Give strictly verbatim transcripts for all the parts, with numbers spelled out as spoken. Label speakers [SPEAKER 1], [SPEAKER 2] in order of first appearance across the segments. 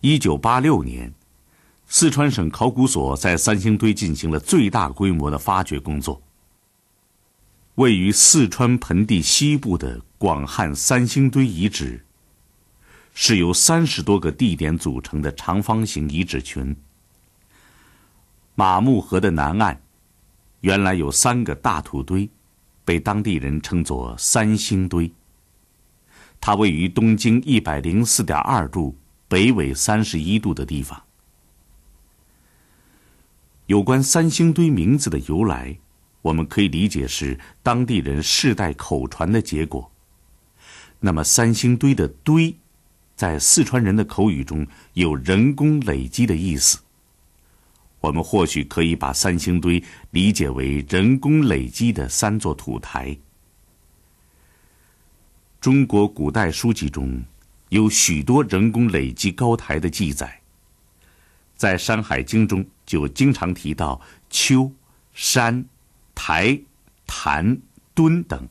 [SPEAKER 1] 一九八六年，四川省考古所在三星堆进行了最大规模的发掘工作。位于四川盆地西部的广汉三星堆遗址，是由三十多个地点组成的长方形遗址群。马木河的南岸，原来有三个大土堆，被当地人称作三星堆。它位于东经一百零四点二度、北纬三十一度的地方。有关三星堆名字的由来，我们可以理解是当地人世代口传的结果。那么三星堆的堆，在四川人的口语中有人工累积的意思。我们或许可以把三星堆理解为人工累积的三座土台。中国古代书籍中有许多人工累积高台的记载，在《山海经》中就经常提到丘、山、台、坛、墩等。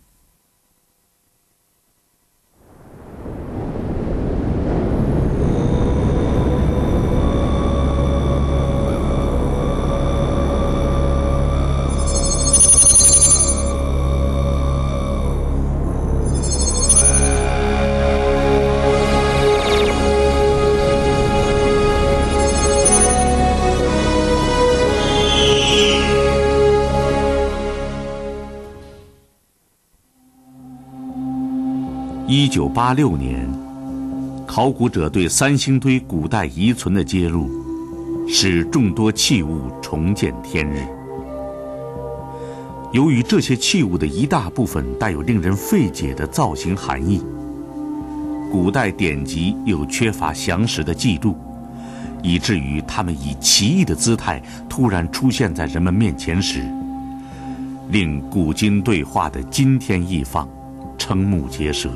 [SPEAKER 1] 一九八六年，考古者对三星堆古代遗存的揭露，使众多器物重见天日。由于这些器物的一大部分带有令人费解的造型含义，古代典籍又缺乏详实的记录，以至于它们以奇异的姿态突然出现在人们面前时，令古今对话的惊天异放瞠目结舌。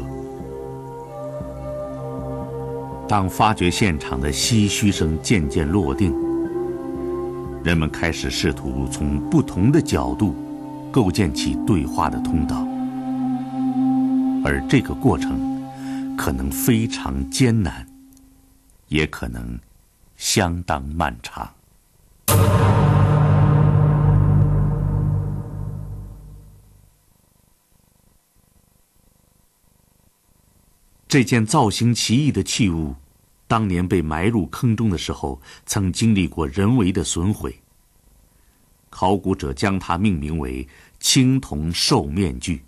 [SPEAKER 1] 当发掘现场的唏嘘声渐渐落定，人们开始试图从不同的角度构建起对话的通道，而这个过程可能非常艰难，也可能相当漫长。这件造型奇异的器物，当年被埋入坑中的时候，曾经历过人为的损毁。考古者将它命名为青铜兽面具。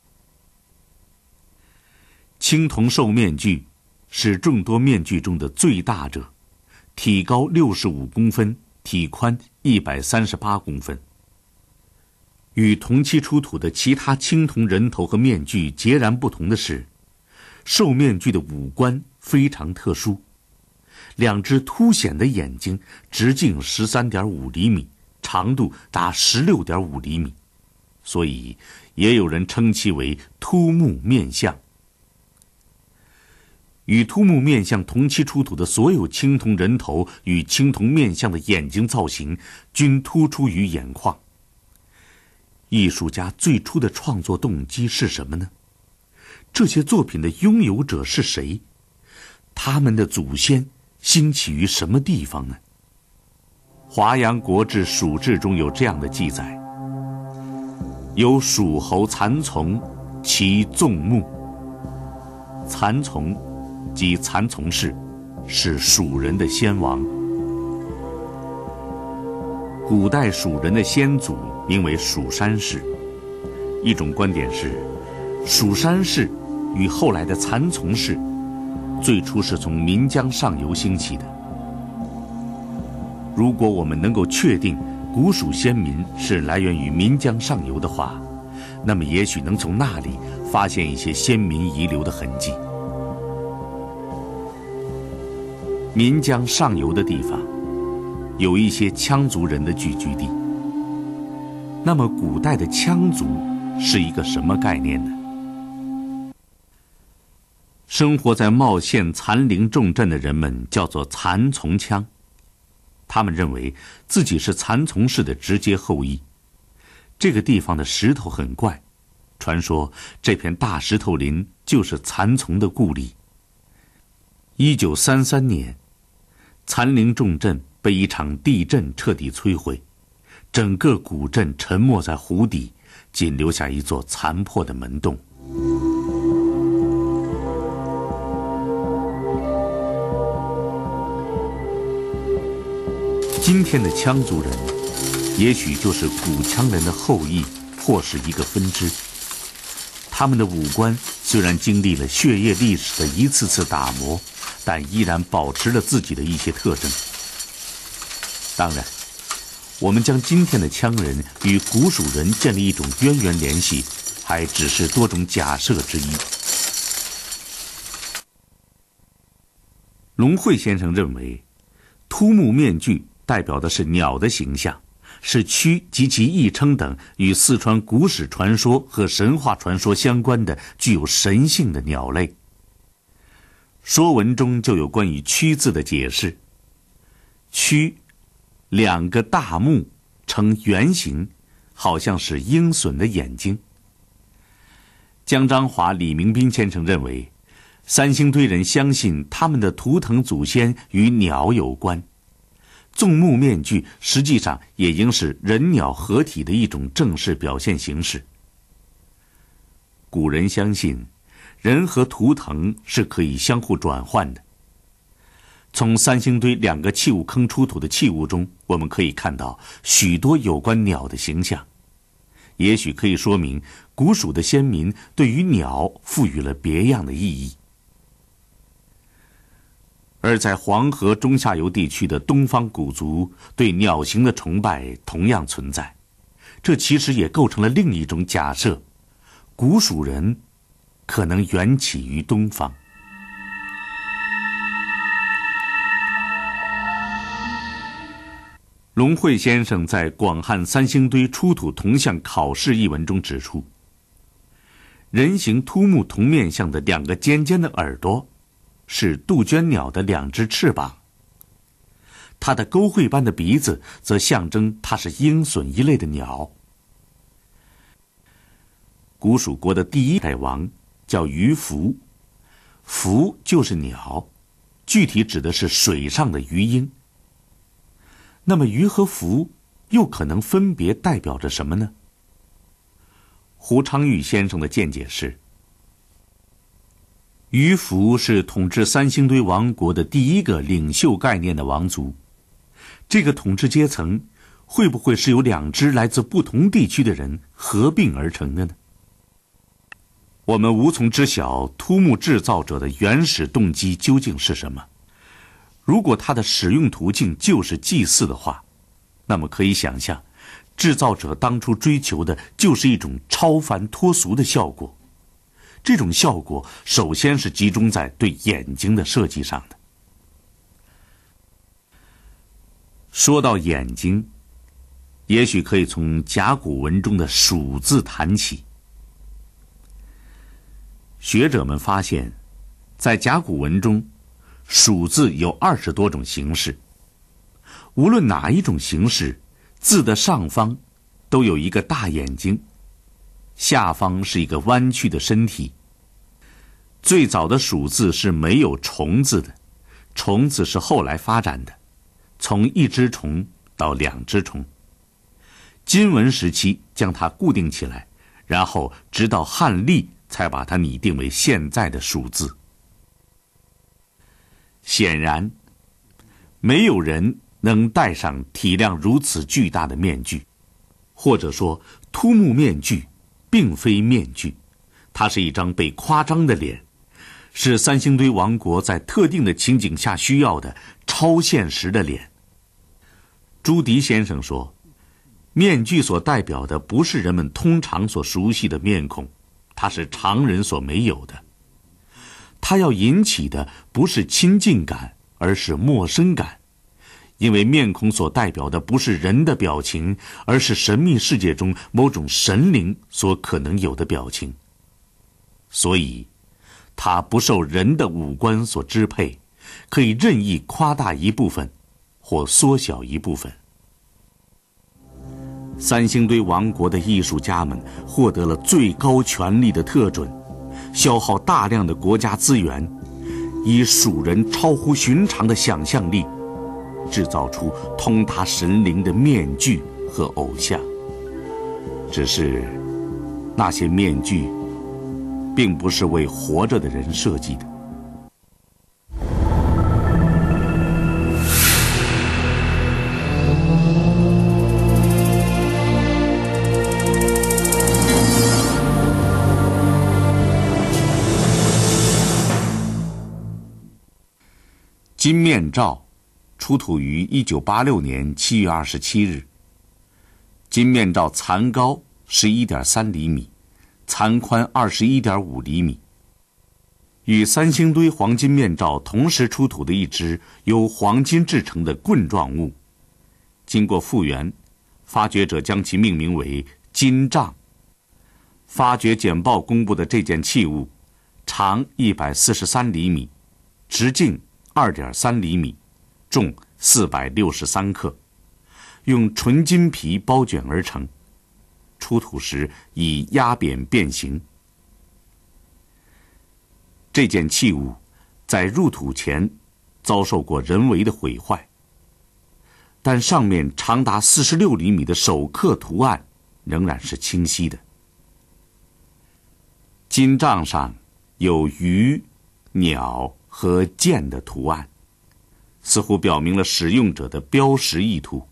[SPEAKER 1] 青铜兽面具是众多面具中的最大者，体高六十五公分，体宽一百三十八公分。与同期出土的其他青铜人头和面具截然不同的是，兽面具的五官非常特殊，两只凸显的眼睛直径 十三点五厘米，长度达 十六点五厘米，所以也有人称其为凸目面相。与凸目面相同期出土的所有青铜人头与青铜面相的眼睛造型均突出于眼眶。艺术家最初的创作动机是什么呢？这些作品的拥有者是谁？他们的祖先兴起于什么地方呢？华阳国志·蜀志中有这样的记载：有蜀侯蚕丛，其纵目。蚕丛即蚕丛氏，是蜀人的先王。古代蜀人的先祖名为蜀山氏。一种观点是，蜀山氏与后来的蚕丛氏最初是从岷江上游兴起的。如果我们能够确定古蜀先民是来源于岷江上游的话，那么也许能从那里发现一些先民遗留的痕迹。岷江上游的地方有一些羌族人的聚居地。那么古代的羌族是一个什么概念呢？生活在茂县残陵重镇的人们叫做蚕丛羌，他们认为自己是蚕丛氏的直接后裔。这个地方的石头很怪，传说这片大石头林就是蚕丛的故里。一九三三年， 残陵重镇被一场地震彻底摧毁，整个古镇沉没在湖底，仅留下一座残破的门洞。今天的羌族人，也许就是古羌人的后裔，或是一个分支。他们的五官虽然经历了血液历史的一次次打磨，但依然保持了自己的一些特征。当然，我们将今天的羌人与古蜀人建立一种渊源联系，还只是多种假设之一。龙慧先生认为，秃目面具代表的是鸟的形象，是蛆及其异称等与四川古史传说和神话传说相关的具有神性的鸟类。说文中就有关于蛆字的解释：蛆，两个大目呈圆形，好像是鹰隼的眼睛。江章华、李明斌先生认为，三星堆人相信他们的图腾祖先与鸟有关。纵目面具实际上也应是人鸟合体的一种正式表现形式。古人相信，人和图腾是可以相互转换的。从三星堆两个器物坑出土的器物中，我们可以看到许多有关鸟的形象，也许可以说明古蜀的先民对于鸟赋予了别样的意义。而在黄河中下游地区的东方古族对鸟形的崇拜同样存在，这其实也构成了另一种假设：古蜀人可能缘起于东方。龙慧先生在《广汉三星堆出土铜像考试》一文中指出，人形秃目铜面像的两个尖尖的耳朵是杜鹃鸟的两只翅膀，它的钩喙般的鼻子则象征它是鹰隼一类的鸟。古蜀国的第一代王叫鱼凫，凫就是鸟，具体指的是水上的鱼鹰。那么鱼和凫又可能分别代表着什么呢？胡昌玉先生的见解是，鱼凫是统治三星堆王国的第一个领袖概念的王族。这个统治阶层会不会是由两支来自不同地区的人合并而成的呢？我们无从知晓秃目制造者的原始动机究竟是什么。如果它的使用途径就是祭祀的话，那么可以想象，制造者当初追求的就是一种超凡脱俗的效果。这种效果首先是集中在对眼睛的设计上的。说到眼睛，也许可以从甲骨文中的蜀字谈起。学者们发现，在甲骨文中，蜀字有二十多种形式，无论哪一种形式，字的上方都有一个大眼睛，下方是一个弯曲的身体。最早的蜀字是没有虫字的，虫字是后来发展的，从一只虫到两只虫。金文时期将它固定起来，然后直到汉历才把它拟定为现在的蜀字。显然，没有人能戴上体量如此巨大的面具，或者说秃目面具并非面具，它是一张被夸张的脸，是三星堆王国在特定的情景下需要的超现实的脸。朱迪先生说，面具所代表的不是人们通常所熟悉的面孔，它是常人所没有的。它要引起的不是亲近感，而是陌生感，因为面孔所代表的不是人的表情，而是神秘世界中某种神灵所可能有的表情。所以它不受人的五官所支配，可以任意夸大一部分或缩小一部分。三星堆王国的艺术家们获得了最高权力的特准，消耗大量的国家资源，以蜀人超乎寻常的想象力制造出通达神灵的面具和偶像。只是那些面具并不是为活着的人设计的。金面罩出土于一九八六年七月二十七日。金面罩残高十一点三厘米，残宽二十一点五厘米。与三星堆黄金面罩同时出土的一只由黄金制成的棍状物，经过复原，发掘者将其命名为金杖。发掘简报公布的这件器物，长一百四十三厘米，直径二点三厘米，重四百六十三克，用纯金皮包卷而成，出土时已压扁变形。这件器物在入土前遭受过人为的毁坏，但上面长达四十六厘米的手刻图案仍然是清晰的。金杖上有鱼、鸟和剑的图案，似乎表明了使用者的标识意图。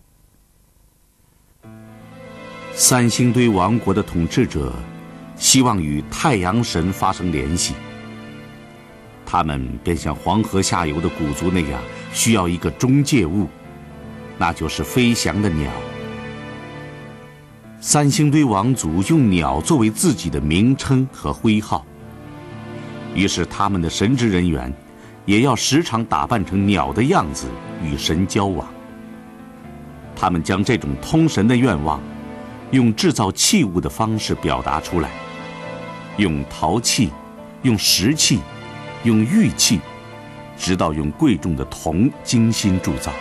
[SPEAKER 1] 三星堆王国的统治者希望与太阳神发生联系，他们便像黄河下游的古族那样，需要一个中介物，那就是飞翔的鸟。三星堆王族用鸟作为自己的名称和徽号，于是他们的神职人员也要时常打扮成鸟的样子与神交往。他们将这种通神的愿望用制造器物的方式表达出来，用陶器，用石器，用玉器，直到用贵重的铜精心铸造。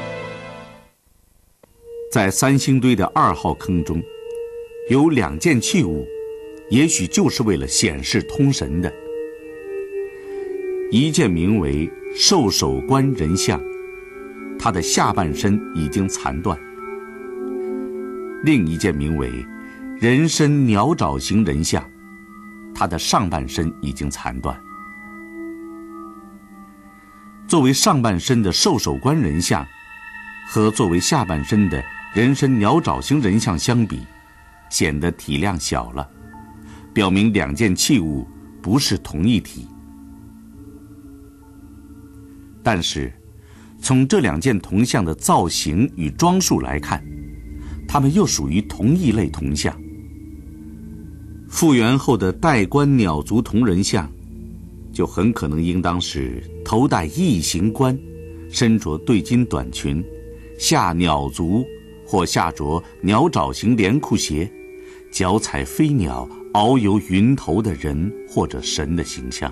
[SPEAKER 1] 在三星堆的二号坑中，有两件器物，也许就是为了显示通神的。一件名为兽首观人像，它的下半身已经残断；另一件名为人身鸟爪形人像，它的上半身已经残断。作为上半身的兽首观人像和作为下半身的人身鸟爪形人像相比，显得体量小了，表明两件器物不是同一体。但是从这两件铜像的造型与装束来看，它们又属于同一类铜像。复原后的戴冠鸟足铜人像就很可能应当是头戴异形冠，身着对襟短裙，下鸟足或下着鸟爪形连裤鞋，脚踩飞鸟遨游云头的人或者神的形象。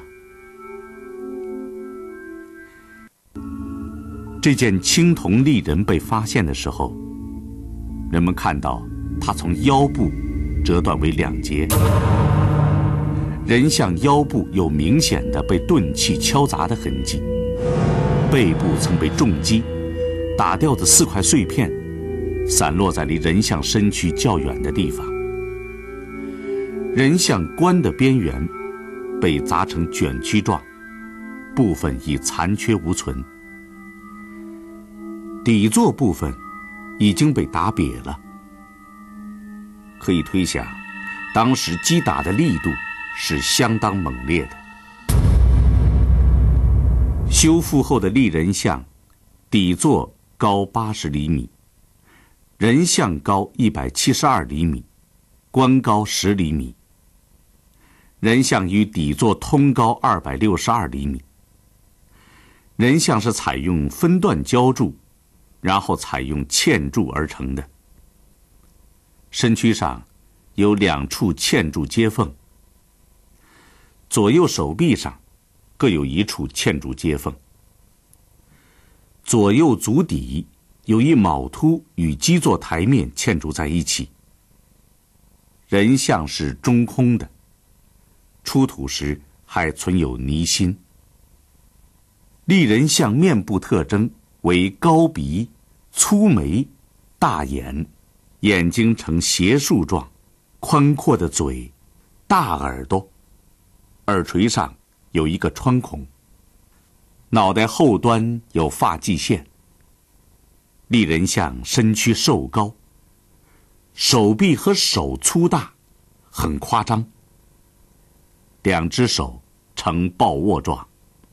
[SPEAKER 1] 这件青铜立人被发现的时候，人们看到它从腰部折断为两截，人像腰部有明显的被钝器敲砸的痕迹，背部曾被重击，打掉的四块碎片散落在离人像身躯较远的地方。人像冠的边缘被砸成卷曲状，部分已残缺无存。底座部分已经被打瘪了，可以推想，当时击打的力度是相当猛烈的。修复后的立人像，底座高八十厘米，人像高一百七十二厘米，冠高十厘米。人像与底座通高二百六十二厘米。人像是采用分段浇铸，然后采用嵌铸而成的。身躯上有两处嵌铸接缝，左右手臂上各有一处嵌铸接缝。左右足底有一卯凸与基座台面嵌铸在一起。人像是中空的，出土时还存有泥心。立人像面部特征为高鼻、粗眉、大眼，眼睛呈斜竖状，宽阔的嘴，大耳朵，耳垂上有一个穿孔，脑袋后端有发际线。立人像身躯瘦高，手臂和手粗大，很夸张。两只手呈抱握状。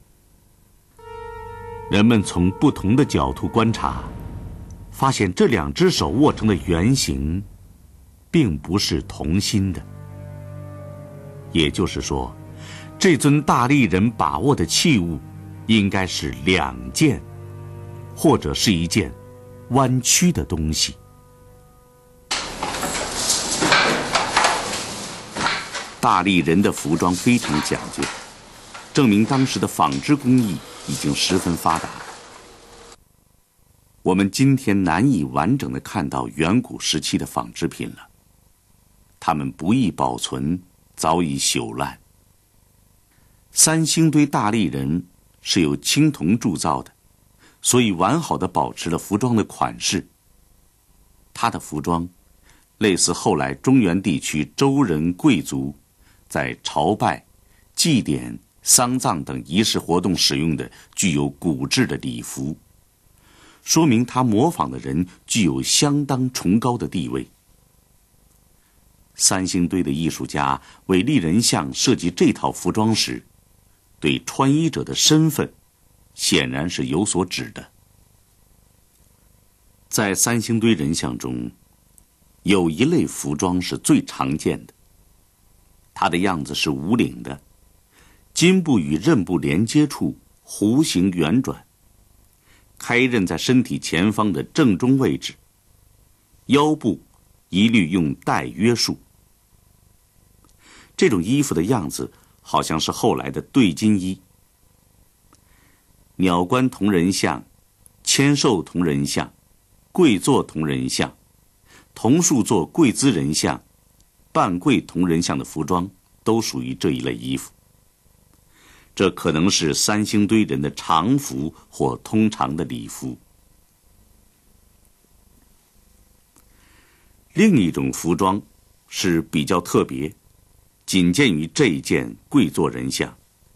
[SPEAKER 1] 人们从不同的角度观察，发现这两只手握成的圆形并不是同心的。也就是说，这尊大力人把握的器物应该是两件，或者是一件弯曲的东西。大力人的服装非常讲究，证明当时的纺织工艺已经十分发达。我们今天难以完整地看到远古时期的纺织品了，它们不易保存，早已朽烂。三星堆大力人是由青铜铸造的，所以完好地保持了服装的款式。他的服装类似后来中原地区周人贵族在朝拜、祭典、丧葬等仪式活动使用的具有古制的礼服，说明他模仿的人具有相当崇高的地位。三星堆的艺术家为立人像设计这套服装时，对穿衣者的身份显然是有所指的。在三星堆人像中，有一类服装是最常见的，它的样子是无领的，襟部与刃部连接处弧形圆转，开刃在身体前方的正中位置，腰部一律用带约束。这种衣服的样子好像是后来的对襟衣。鸟冠铜人像、千寿铜人像、跪坐铜人像、桐树座跪姿人像、半跪铜人像的服装都属于这一类衣服。这可能是三星堆人的常服或通常的礼服。另一种服装是比较特别，仅见于这一件跪坐人像。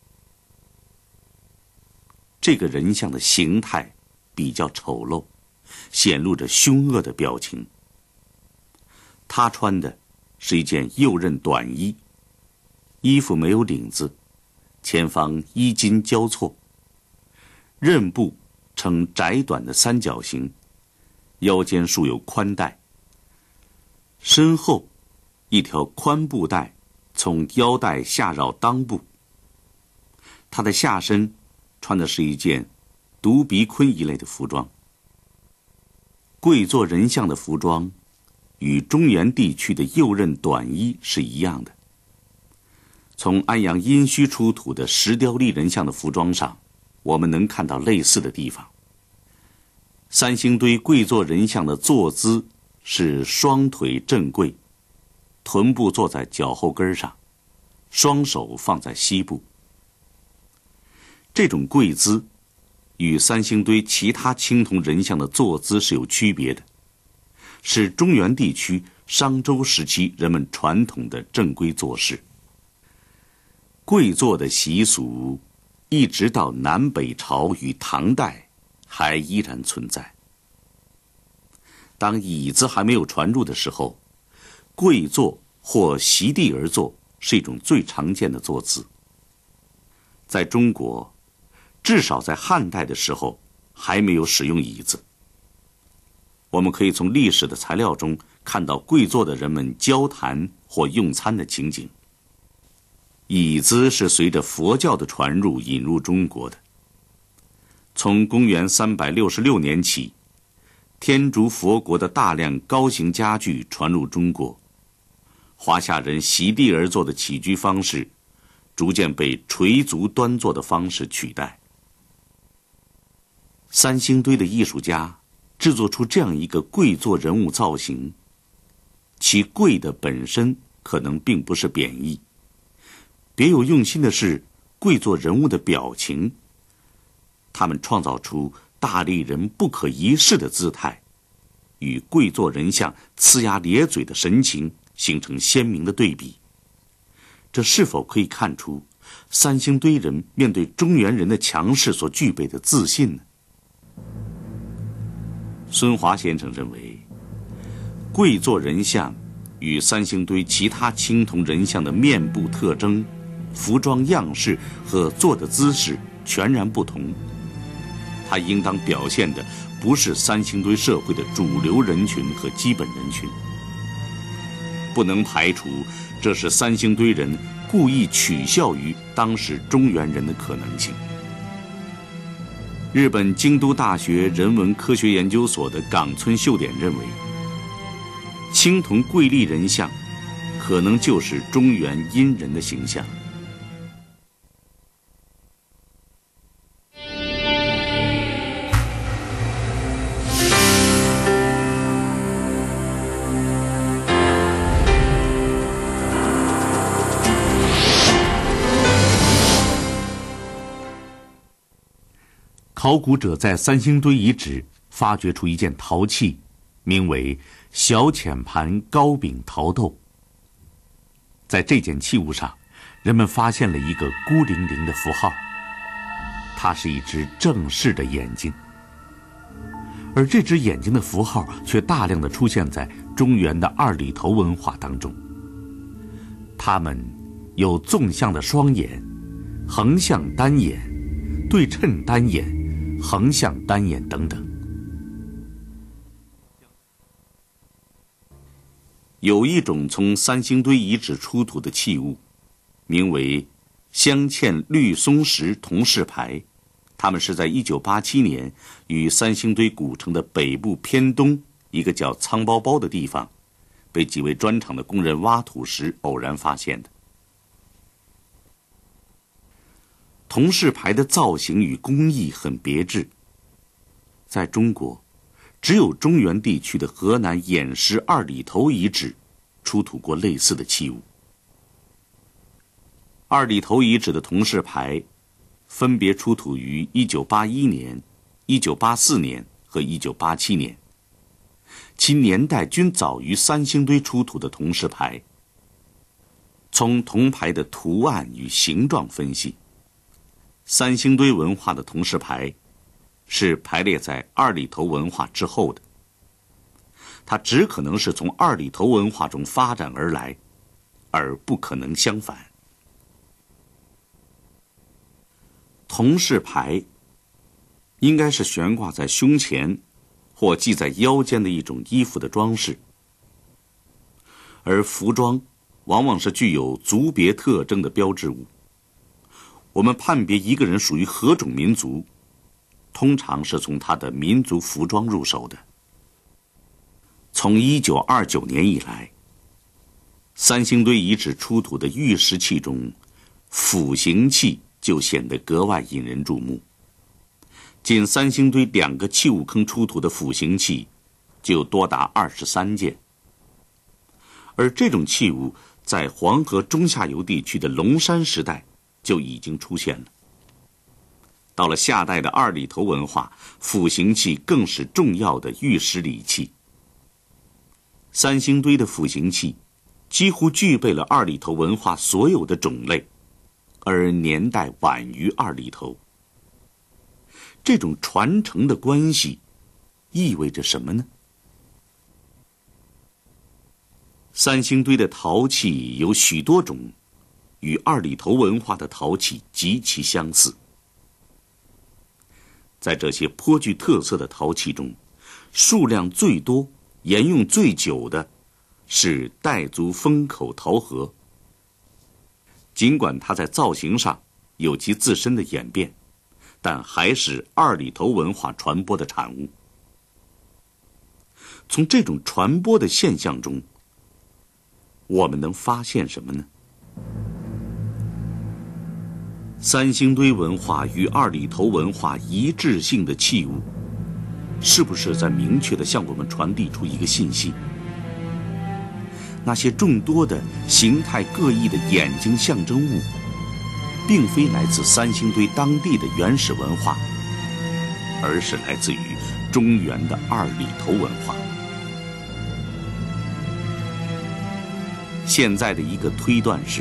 [SPEAKER 1] 这个人像的形态比较丑陋，显露着凶恶的表情。他穿的是一件右衽短衣，衣服没有领子，前方衣襟交错，衽部呈窄短的三角形，腰间束有宽带，身后一条宽布带从腰带下绕裆部。他的下身穿的是一件独鼻鲲一类的服装。跪坐人像的服装与中原地区的右衽短衣是一样的。从安阳殷墟出土的石雕立人像的服装上，我们能看到类似的地方。三星堆跪坐人像的坐姿是双腿正跪，臀部坐在脚后跟上，双手放在膝部。这种跪姿与三星堆其他青铜人像的坐姿是有区别的，是中原地区商周时期人们传统的正规坐式。跪坐的习俗一直到南北朝与唐代还依然存在。当椅子还没有传入的时候，跪坐或席地而坐是一种最常见的坐姿。在中国，至少在汉代的时候还没有使用椅子。我们可以从历史的材料中看到跪坐的人们交谈或用餐的情景。椅子是随着佛教的传入引入中国的。从公元三百六十六年起，天竺佛国的大量高型家具传入中国，华夏人席地而坐的起居方式逐渐被垂足端坐的方式取代。三星堆的艺术家制作出这样一个跪坐人物造型，其跪的本身可能并不是贬义，别有用心的是跪坐人物的表情。他们创造出大大力人不可一世的姿态，与跪坐人像呲牙咧嘴的神情形成鲜明的对比。这是否可以看出三星堆人面对中原人的强势所具备的自信呢？孙华先生认为，跪坐人像与三星堆其他青铜人像的面部特征、服装样式和坐的姿势全然不同。它应当表现的不是三星堆社会的主流人群和基本人群，不能排除这是三星堆人故意取笑于当时中原人的可能性。日本京都大学人文科学研究所的冈村秀典认为，青铜跪立人像可能就是中原殷人的形象。考古者在三星堆遗址发掘出一件陶器，名为小浅盘高柄陶豆。在这件器物上，人们发现了一个孤零零的符号，它是一只正视的眼睛。而这只眼睛的符号却大量地出现在中原的二里头文化当中。它们有纵向的双眼、横向单眼、对称单眼、横向单眼等等。有一种从三星堆遗址出土的器物，名为镶嵌绿松石铜饰牌，它们是在一九八七年于三星堆古城的北部偏东一个叫苍包包的地方，被几位砖厂的工人挖土时偶然发现的。铜饰牌的造型与工艺很别致，在中国，只有中原地区的河南偃师二里头遗址出土过类似的器物。二里头遗址的铜饰牌分别出土于一九八一年、一九八四年和一九八七年，其年代均早于三星堆出土的铜饰牌。从铜牌的图案与形状分析，三星堆文化的铜饰牌是排列在二里头文化之后的，它只可能是从二里头文化中发展而来，而不可能相反。铜饰牌应该是悬挂在胸前或系在腰间的一种衣服的装饰，而服装往往是具有族别特征的标志物。我们判别一个人属于何种民族，通常是从他的民族服装入手的。从一九二九年以来，三星堆遗址出土的玉石器中，斧形器就显得格外引人注目。仅三星堆两个器物坑出土的斧形器就多达二十三件，而这种器物在黄河中下游地区的龙山时代就已经出现了。到了夏代的二里头文化，斧形器更是重要的玉石礼器。三星堆的斧形器几乎具备了二里头文化所有的种类，而年代晚于二里头。这种传承的关系意味着什么呢？三星堆的陶器有许多种，与二里头文化的陶器极其相似。在这些颇具特色的陶器中，数量最多、沿用最久的是傣族封口陶盒。尽管它在造型上有其自身的演变，但还是二里头文化传播的产物。从这种传播的现象中，我们能发现什么呢？三星堆文化与二里头文化一致性的器物，是不是在明确地向我们传递出一个信息？那些众多的形态各异的眼睛象征物，并非来自三星堆当地的原始文化， 而是来自于中原的二里头文化。现在的一个推断是，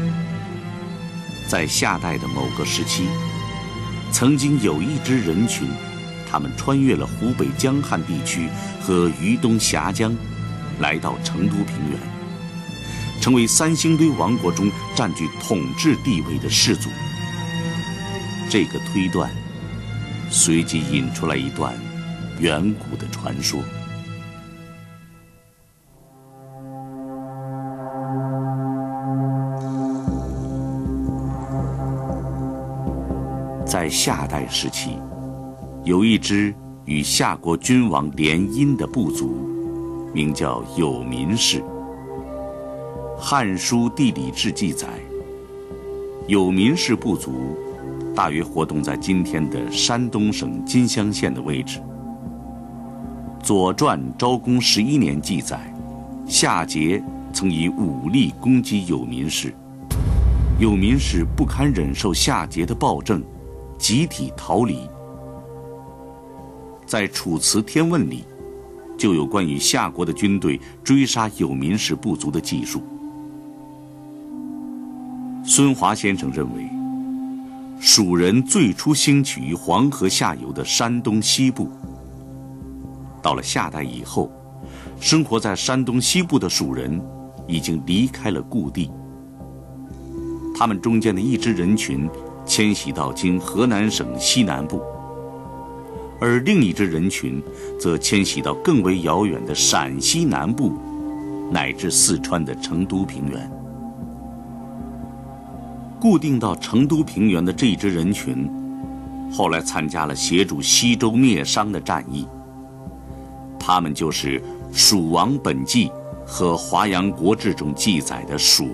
[SPEAKER 1] 在夏代的某个时期，曾经有一支人群，他们穿越了湖北江汉地区和豫东峡江，来到成都平原，成为三星堆王国中占据统治地位的氏族。这个推断随即引出来一段远古的传说。在夏代时期，有一支与夏国君王联姻的部族，名叫有民氏。《汉书·地理志》记载，有民氏部族大约活动在今天的山东省金乡县的位置。《左传·昭公十一年》记载，夏桀曾以武力攻击有民氏，有民氏不堪忍受夏桀的暴政，集体逃离。在《楚辞·天问》里，就有关于夏国的军队追杀有民氏部族的记述。孙华先生认为，蜀人最初兴起于黄河下游的山东西部。到了夏代以后，生活在山东西部的蜀人已经离开了故地，他们中间的一支人群迁徙到今河南省西南部，而另一支人群则迁徙到更为遥远的陕西南部，乃至四川的成都平原。固定到成都平原的这一支人群，后来参加了协助西周灭商的战役。他们就是《蜀王本纪》和《华阳国志》中记载的蜀。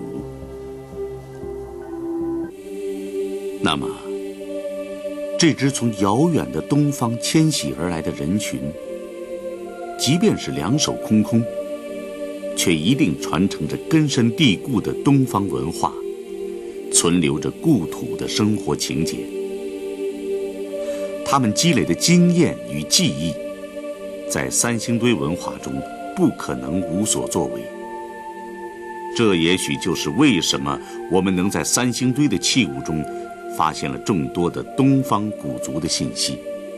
[SPEAKER 1] 那么，这支从遥远的东方迁徙而来的人群，即便是两手空空，却一定传承着根深蒂固的东方文化，存留着故土的生活情节。他们积累的经验与记忆，在三星堆文化中不可能无所作为。这也许就是为什么我们能在三星堆的器物中发现了众多的东方古族的信息。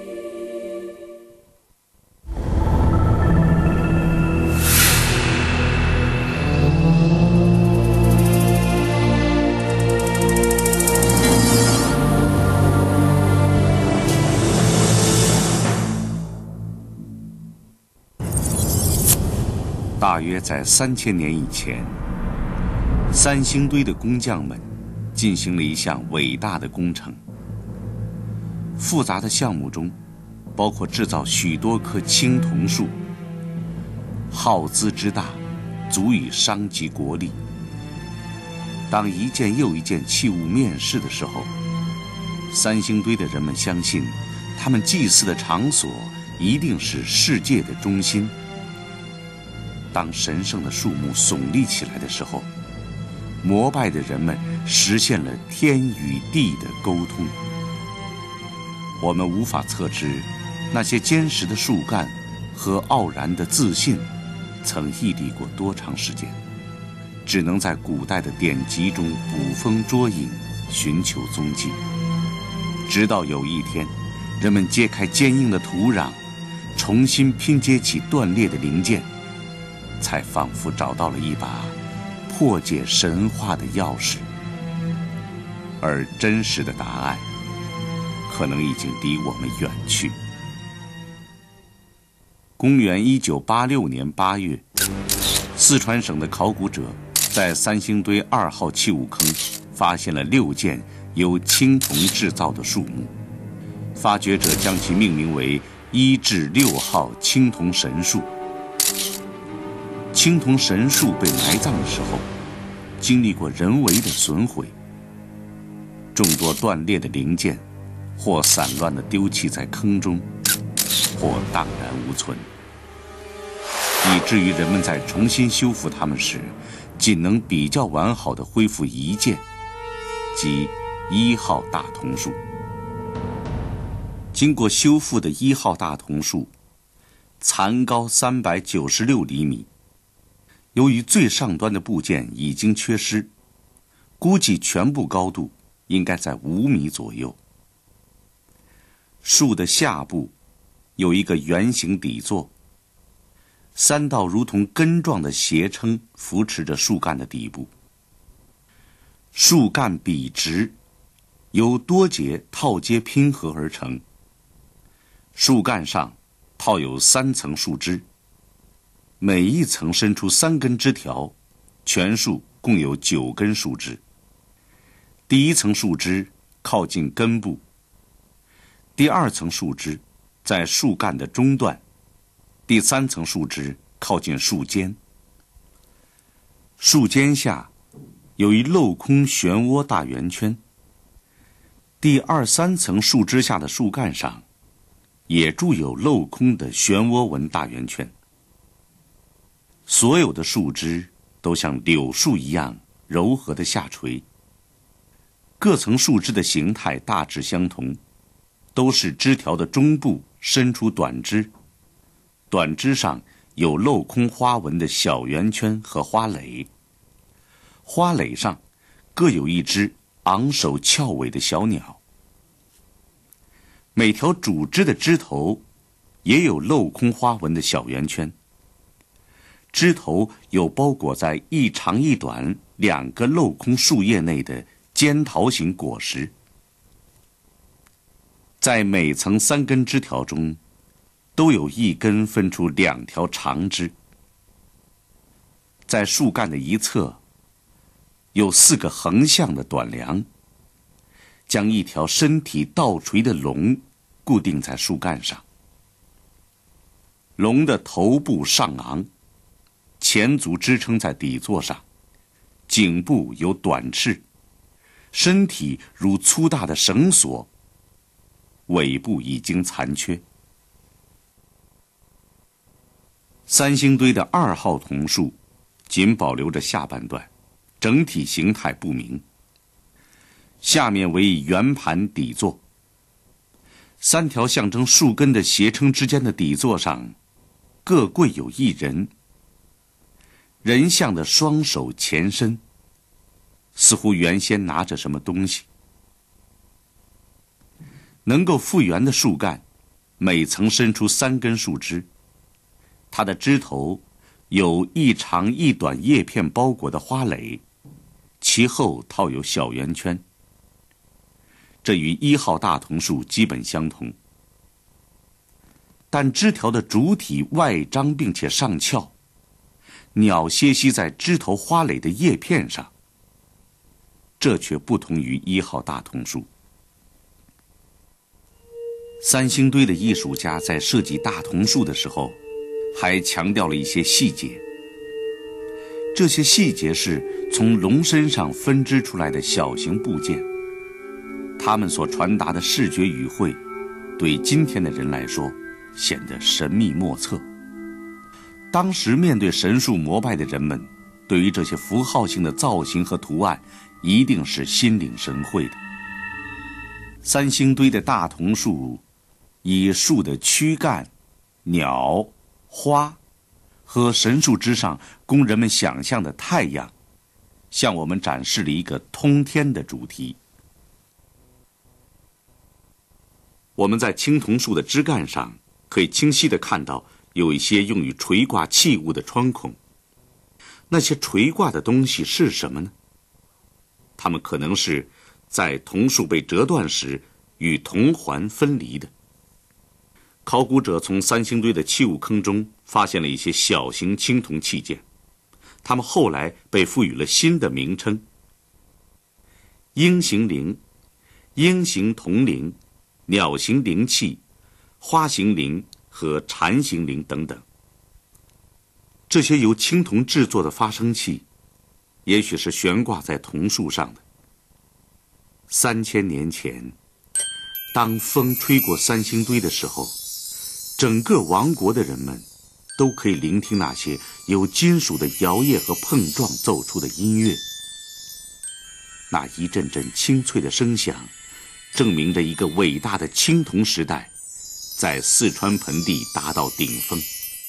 [SPEAKER 1] 大约在三千年以前，三星堆的工匠们进行了一项伟大的工程。复杂的项目中，包括制造许多棵青铜树，耗资之大，足以伤及国力。当一件又一件器物面世的时候，三星堆的人们相信，他们祭祀的场所一定是世界的中心。当神圣的树木耸立起来的时候，膜拜的人们实现了天与地的沟通。我们无法测知那些坚实的树干和傲然的自信曾屹立过多长时间，只能在古代的典籍中捕风捉影，寻求踪迹。直到有一天，人们揭开坚硬的土壤，重新拼接起断裂的零件，才仿佛找到了一把破解神话的钥匙。而真实的答案可能已经离我们远去。公元一九八六年八月，四川省的考古者在三星堆二号器物坑发现了六件由青铜制造的树木，发掘者将其命名为一至六号青铜神树。青铜神树被埋葬的时候，经历过人为的损毁，众多断裂的零件或散乱地丢弃在坑中，或荡然无存，以至于人们在重新修复它们时，仅能比较完好地恢复一件，即一号大桐树。
[SPEAKER 2] 经过修复的一号大桐树，残高三百九十六厘米。由于最上端的部件已经缺失，估计全部高度应该在五米左右。树的下部有一个圆形底座，三道如同根状的斜撑扶持着树干的底部。树干笔直，由多节套接拼合而成。树干上套有三层树枝，每一层伸出三根枝条，全树共有九根树枝。第一层树枝靠近根部，第二层树枝在树干的中段，第三层树枝靠近树尖。树尖下有一镂空漩涡大圆圈，第二三层树枝下的树干上也铸有镂空的漩涡纹大圆圈。所有的树枝都像柳树一样柔和的下垂，各层树枝的形态大致相同，都是枝条的中部伸出短枝，短枝上有镂空花纹的小圆圈和花蕾，花蕾上各有一只昂首翘尾的小鸟。每条主枝的枝头也有镂空花纹的小圆圈，枝头有包裹在一长一短两个镂空树叶内的尖桃形果实。在每层三根枝条中，都有一根分出两条长枝。在树干的一侧有四个横向的短梁，将一条身体倒垂的龙固定在树干上。龙的头部上昂，前足支撑在底座上，颈部有短翅，身体如粗大的绳索，尾部已经残缺。三星堆的二号桐树仅保留着下半段，整体形态不明。下面为圆盘底座，三条象征树根的斜撑之间的底座上各跪有一人，人像的双手前伸，似乎原先拿着什么东西。能够复原的树干每层伸出三根树枝，它的枝头有一长一短叶片包裹的花蕾，其后套有小圆圈。这与一号大桐树基本相同，但枝条的主体外张并且上翘，鸟歇息在枝头花蕾的叶片上，这却不同于一号大桐树。三星堆的艺术家在设计大桐树的时候，还强调了一些细节。这些细节是从龙身上分支出来的小型部件，它们所传达的视觉语汇，对今天的人来说显得神秘莫测。当时面对神树膜拜的人们，对于这些符号性的造型和图案，一定是心领神会的。三星堆的大桐树以树的躯干、鸟、花和神树之上供人们想象的太阳，向我们展示了一个通天的主题。我们在青铜树的枝干上可以清晰地看到有一些用于垂挂器物的穿孔。那些垂挂的东西是什么呢？它们可能是在桐树被折断时与铜环分离的。考古者从三星堆的器物坑中发现了一些小型青铜器件，它们后来被赋予了新的名称：鹰形铃、鹰形铜铃、鸟形铃器、花形铃和蝉形铃等等。这些由青铜制作的发声器，也许是悬挂在桐树上的。三千年前，当风吹过三星堆的时候，整个王国的人们都可以聆听那些由金属的摇曳和碰撞奏出的音乐。那一阵阵清脆的声响， 证明着一个伟大的青铜时代在四川盆地达到顶峰。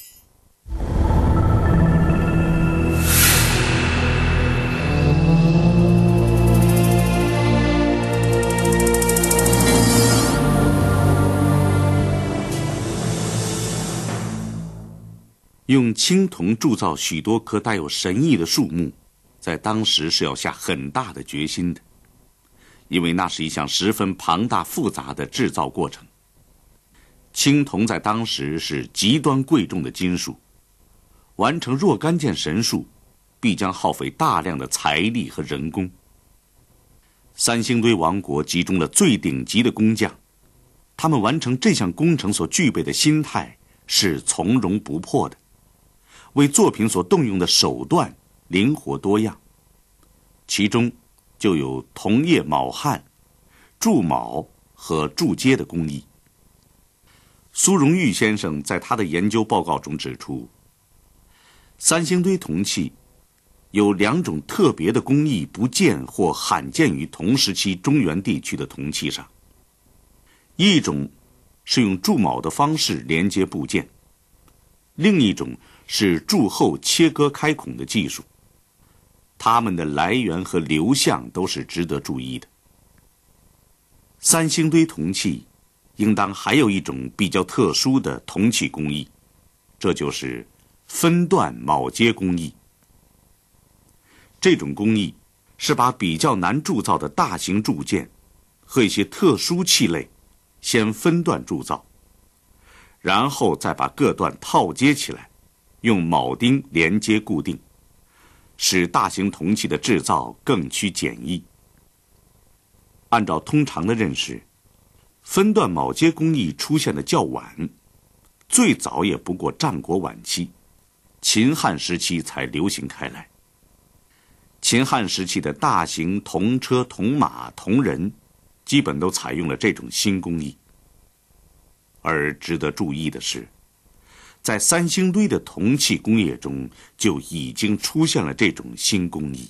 [SPEAKER 2] 用青铜铸造许多棵带有神意的树木，在当时是要下很大的决心的，因为那是一项十分庞大复杂的制造过程。青铜在当时是极端贵重的金属，完成若干件神术，必将耗费大量的财力和人工。三星堆王国集中了最顶级的工匠，他们完成这项工程所具备的心态是从容不迫的，为作品所动用的手段灵活多样，其中就有铜叶铆焊、铸铆和铸接的工艺。苏荣玉先生在他的研究报告中指出，三星堆铜器有两种特别的工艺不见或罕见于同时期中原地区的铜器上。一种是用铸铆的方式连接部件，另一种是铸后切割开孔的技术，它们的来源和流向都是值得注意的。三星堆铜器应当还有一种比较特殊的铜器工艺，这就是分段铆接工艺。这种工艺是把比较难铸造的大型铸件和一些特殊器类先分段铸造，然后再把各段套接起来，用铆钉连接固定，使大型铜器的制造更趋简易。按照通常的认识，分段铆接工艺出现的较晚，最早也不过战国晚期，秦汉时期才流行开来。秦汉时期的大型铜车、铜马、铜人基本都采用了这种新工艺。而值得注意的是，在三星堆的铜器工业中就已经出现了这种新工艺。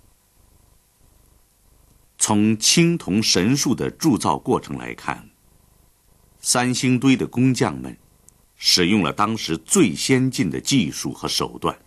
[SPEAKER 2] 从青铜神树的铸造过程来看，三星堆的工匠们使用了当时最先进的技术和手段。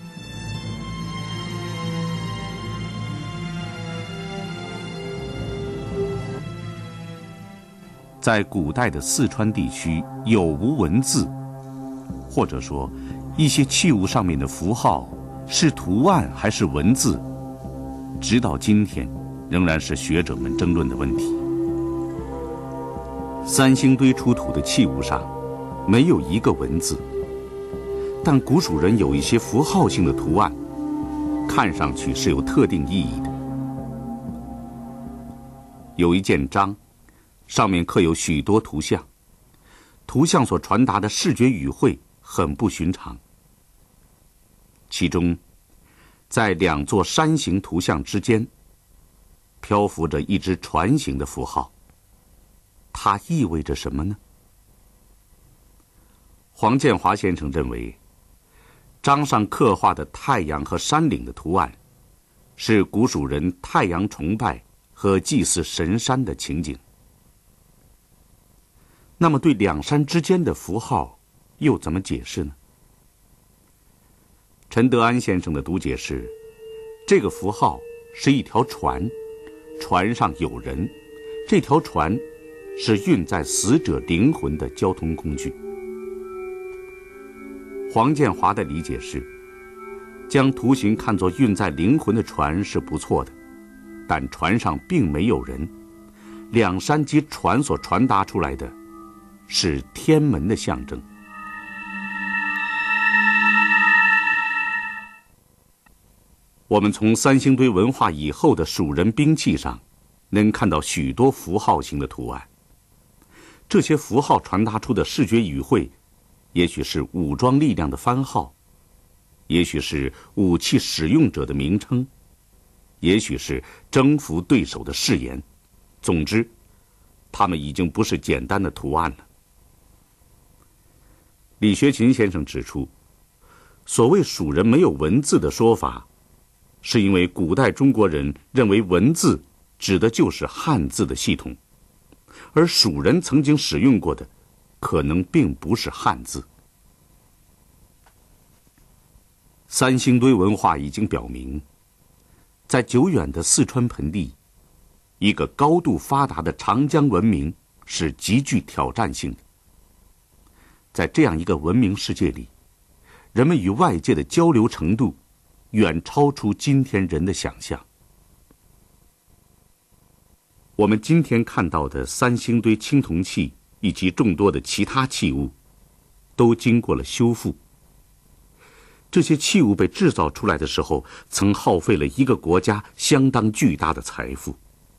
[SPEAKER 2] 在古代的四川地区，有无文字，或者说一些器物上面的符号是图案还是文字，直到今天仍然是学者们争论的问题。三星堆出土的器物上没有一个文字，但古蜀人有一些符号性的图案，看上去是有特定意义的。有一件章，上面刻有许多图像，图像所传达的视觉语汇很不寻常。其中，在两座山形图像之间，漂浮着一只船形的符号，它意味着什么呢？黄建华先生认为，章上刻画的太阳和山岭的图案，是古蜀人太阳崇拜和祭祀神山的情景。那么对两山之间的符号又怎么解释呢？陈德安先生的读解是，这个符号是一条船，船上有人，这条船是运载死者灵魂的交通工具。黄建华的理解是，将图形看作运载灵魂的船是不错的，但船上并没有人，两山及船所传达出来的是天门的象征。我们从三星堆文化以后的蜀人兵器上，能看到许多符号型的图案。这些符号传达出的视觉语汇，也许是武装力量的番号，也许是武器使用者的名称，也许是征服对手的誓言。总之，它们已经不是简单的图案了。李学勤先生指出，所谓蜀人没有文字的说法，是因为古代中国人认为文字指的就是汉字的系统， 而蜀人曾经使用过的可能并不是汉字。三星堆文化已经表明，在久远的四川盆地，一个高度发达的长江文明是极具挑战性的。在这样一个文明世界里，人们与外界的交流程度远超出今天人的想象。我们今天看到的三星堆青铜器以及众多的其他器物，都经过了修复。这些器物被制造出来的时候，曾耗费了一个国家相当巨大的财富。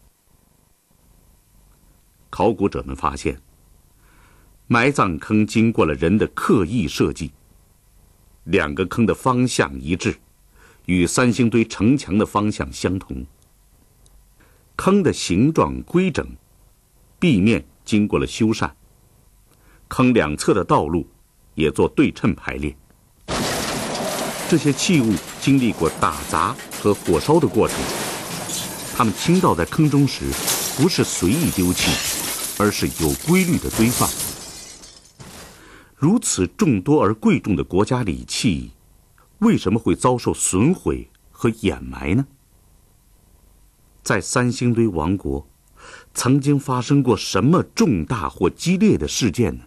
[SPEAKER 2] 考古者们发现，埋葬坑经过了人的刻意设计，两个坑的方向一致，与三星堆城墙的方向相同。坑的形状规整，壁面经过了修缮，坑两侧的道路也做对称排列。这些器物经历过打砸和火烧的过程，它们倾倒在坑中时，不是随意丢弃，而是有规律的堆放。如此众多而贵重的国家礼器，为什么会遭受损毁和掩埋呢？在三星堆王国，曾经发生过什么重大或激烈的事件呢？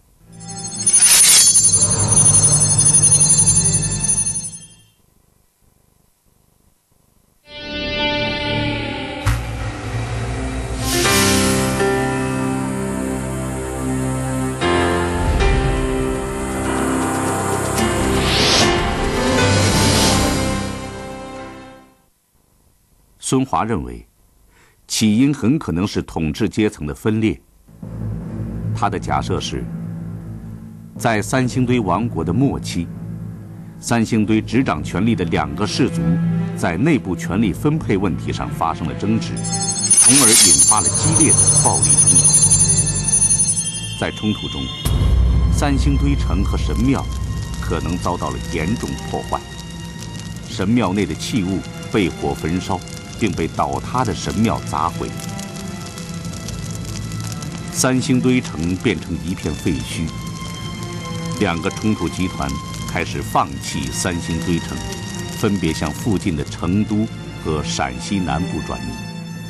[SPEAKER 2] 孙华认为，起因很可能是统治阶层的分裂。他的假设是，在三星堆王国的末期，三星堆执掌权力的两个氏族在内部权力分配问题上发生了争执，从而引发了激烈的暴力冲突。在冲突中，三星堆城和神庙可能遭到了严重破坏，神庙内的器物被火焚烧，并被倒塌的神庙砸毁，三星堆城变成一片废墟。两个冲突集团开始放弃三星堆城，分别向附近的成都和陕西南部转移。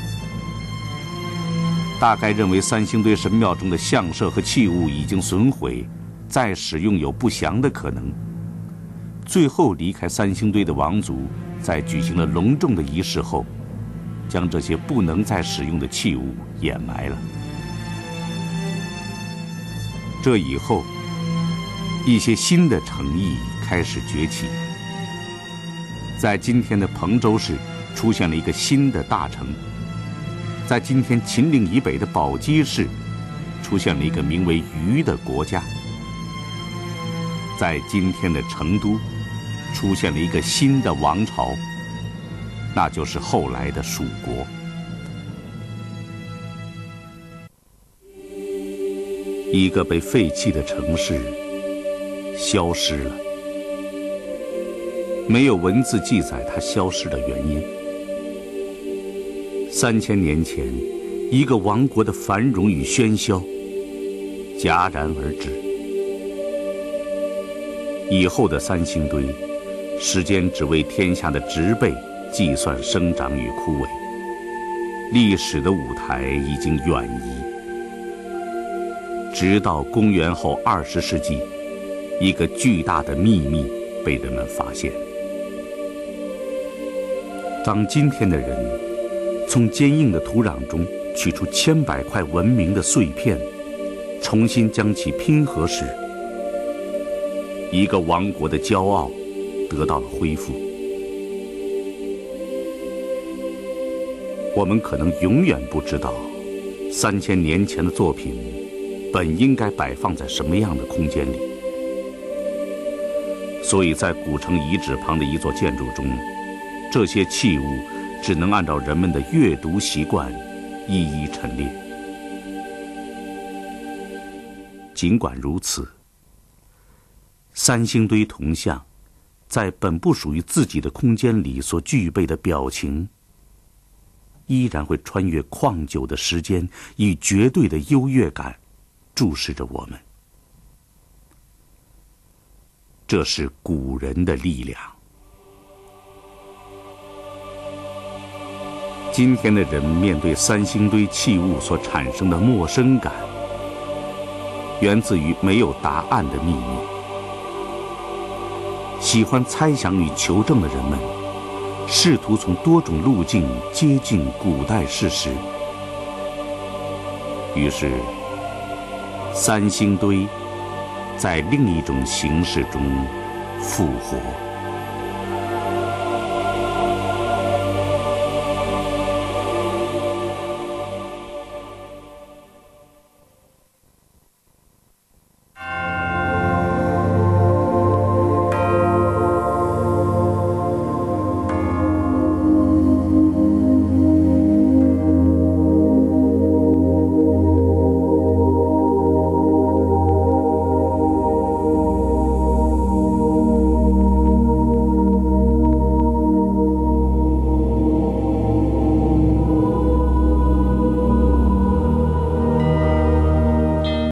[SPEAKER 2] 大概认为三星堆神庙中的像舍和器物已经损毁，再使用有不祥的可能。最后离开三星堆的王族，在举行了隆重的仪式后，将这些不能再使用的器物掩埋了。这以后，一些新的城邑开始崛起。在今天的彭州市，出现了一个新的大城；在今天秦岭以北的宝鸡市，出现了一个名为虞的国家；在今天的成都，出现了一个新的王朝，那就是后来的蜀国。一个被废弃的城市消失了，没有文字记载它消失的原因。三千年前，一个王国的繁荣与喧嚣戛然而止。以后的三星堆，时间只为天下的植被计算生长与枯萎，历史的舞台已经远移。直到公元后二十世纪，一个巨大的秘密被人们发现。当今天的人从坚硬的土壤中取出千百块文明的碎片，重新将其拼合时，一个王国的骄傲得到了恢复。我们可能永远不知道，三千年前的作品本应该摆放在什么样的空间里。所以在古城遗址旁的一座建筑中，这些器物只能按照人们的阅读习惯一一陈列。尽管如此，三星堆铜像在本不属于自己的空间里所具备的表情，
[SPEAKER 1] 依然会穿越旷久的时间，以绝对的优越感注视着我们。这是古人的力量。今天的人面对三星堆器物所产生的陌生感，源自于没有答案的秘密。喜欢猜想与求证的人们，试图从多种路径接近古代事实。于是，三星堆在另一种形式中复活。